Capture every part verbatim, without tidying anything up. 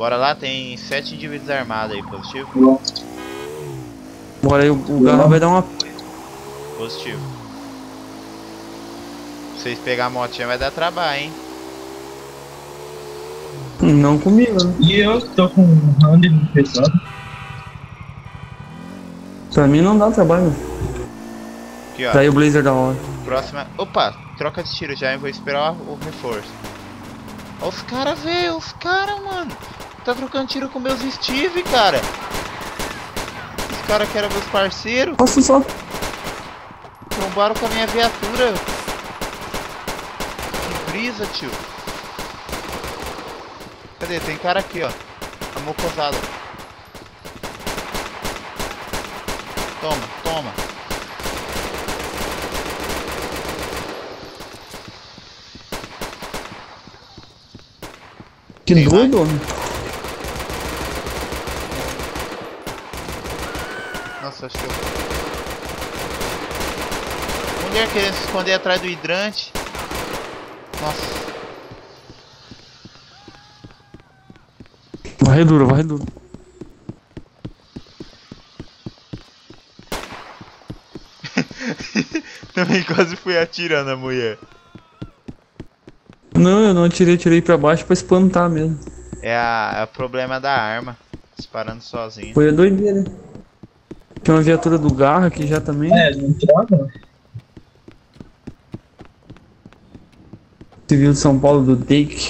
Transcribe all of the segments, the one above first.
Bora lá, tem sete indivíduos armados aí, positivo? Bora aí, o, o Garra vai dar uma... Positivo. Se vocês pegar a motinha vai dar trabalho, hein? Não comigo, né? E eu tô com um round no pessoal. Pra mim não dá trabalho. Aqui, ó. Daí o Blazer da hora. Próxima. Opa, troca de tiro já, eu vou esperar o reforço. Ó os caras, velho, os caras, mano. Tá trocando tiro com meus Steve, cara. Os caras que eram meus parceiros. Nossa, só. Trombaram com a minha viatura. Que brisa, tio. Cadê? Tem cara aqui, ó. A mocosada. Toma, toma. Que Tem doido, mais? homem. Nossa, acho que eu... Mulher querendo se esconder atrás do hidrante. Nossa. Varre duro, varre duro. Também quase fui atirando a mulher. Não, eu não atirei, tirei pra baixo pra espantar mesmo. É, a, é o problema da arma. Disparando sozinho. Foi a doideira. Tem uma viatura do Garra aqui já também. É, não troca. Civil de São Paulo do Take.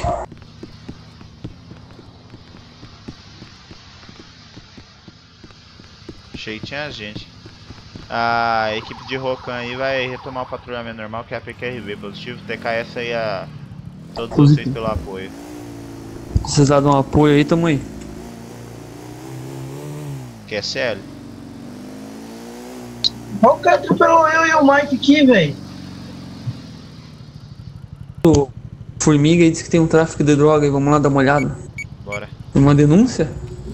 Achei que tinha gente. A equipe de Rocan aí vai retomar o patrulhamento normal, que é a P Q R V positivo. T K S aí a todos Positivo. vocês pelo apoio. Se precisar de um apoio aí, tamo aí. Q S L? Olha o cara atropelou eu e o Mike aqui, velho. O Formiga aí disse que tem um tráfico de droga aí, vamos lá dar uma olhada. Bora. Tem uma denúncia?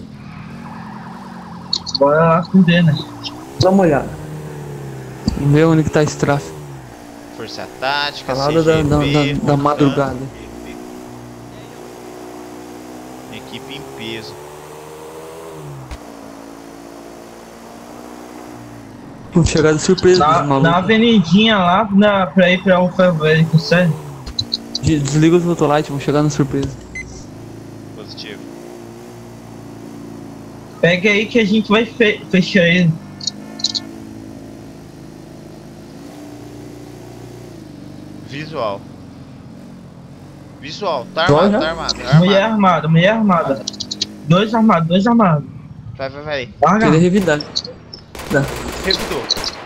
Bora lá esconder, né? Dá uma olhada. Vamos ver onde que tá esse tráfico. Força tática, Calada da, da, da, da madrugada. Equipe em peso. Vamos chegar de surpresa Na, dos malucos. na avenidinha lá, na, pra ir pra Alphaville, sério. De- Desliga os Rotolite, vamos chegar na surpresa. Positivo. Pega aí que a gente vai fe fechar ele. Visual. Visual. Tá Vai, armado, já? tá armado. Tá Mulher armado. armada, mulher armada. Dois armados, dois armados. Vai, vai, vai. Larga. Queria revidar. Dá. Revidou.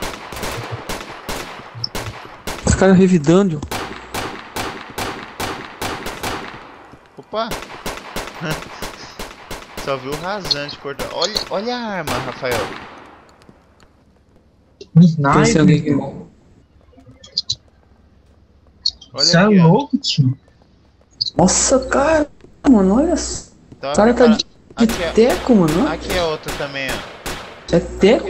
Os caras revidando. Opa. Só viu o rasante cortando. Olha, olha a arma, Rafael. Conheci alguém Sniper. aqui. Olha Você é aqui, ó. louco, tio? Nossa, cara, mano, olha só. Tá O cara tá de, de Aqui, ó. teco, mano. Aqui é outra também, ó. É teco?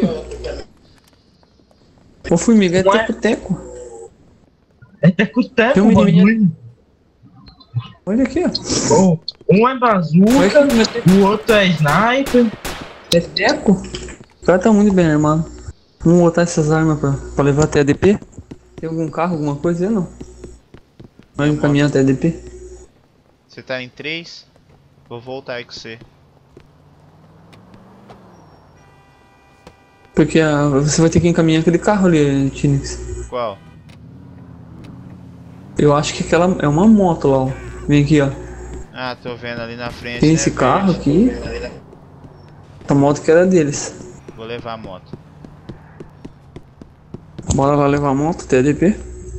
Ô, Formiga, é Não é? teco-teco. É até com o Tem teco, um menino- bagulho. Olha aqui, ó. Oh, um é Olha bazuca, aqui, meu teco. o outro é sniper. É teco? O cara tá muito bem armado. Vamos botar essas armas pra, pra levar até a D P? Tem algum carro, alguma coisa aí, não? Vai Tem encaminhar até a D P? Você tá em três? Vou voltar aí com você. Porque ah, você vai ter que encaminhar aquele carro ali, Tinix. Qual? Eu acho que aquela é uma moto lá, ó. Vem aqui, ó. Ah, tô vendo ali na frente. Tem né, esse carro verde. aqui. A moto que era deles. Vou levar a moto. Bora lá levar a moto até a D P.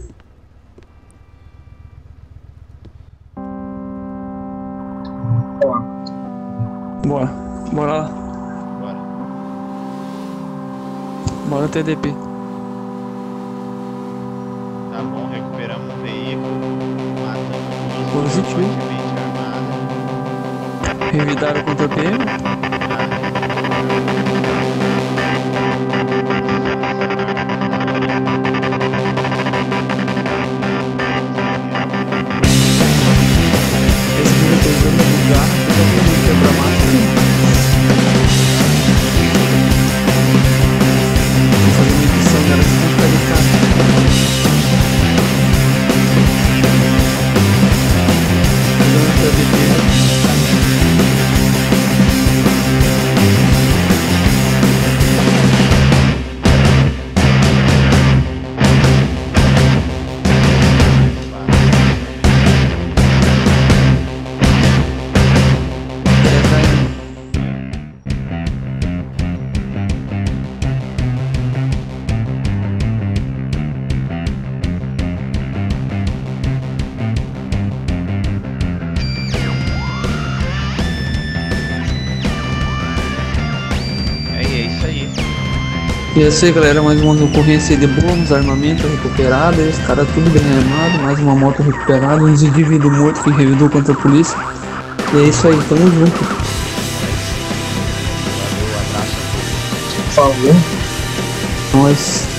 Bora. Bora lá. Bora. Bora até a D P. Tá bom, recuperamos o veículo. Matamos duas Positivo. fortemente armadas. Revidaram contra a P M. Esse vídeo eu tô usando no lugar. Eu já vi muito pra E é isso aí, galera, mais uma ocorrência de boa, uns armamentos recuperados, os caras tudo bem armado, mais uma moto recuperada, uns indivíduos mortos que revidou contra a polícia. E é isso aí, tamo junto. Valeu, abraço. Por favor. Nós.